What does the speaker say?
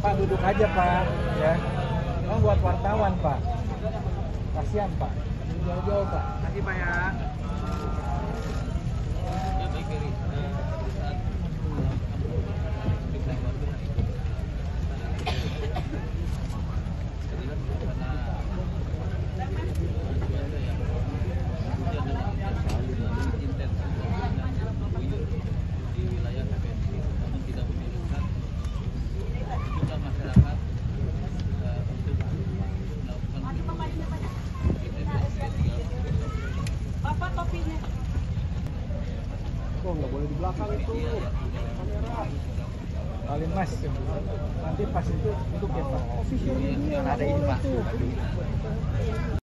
Pak duduk aja Pak, ya. Oh buat wartawan Pak. Kasihan Pak. Jauh-jauh Pak. Makasih Pak ya. Oh nggak boleh di belakang itu kamera. Kalian Mas, nanti pas itu ya Pak. Official media Ada ini Pak. itu.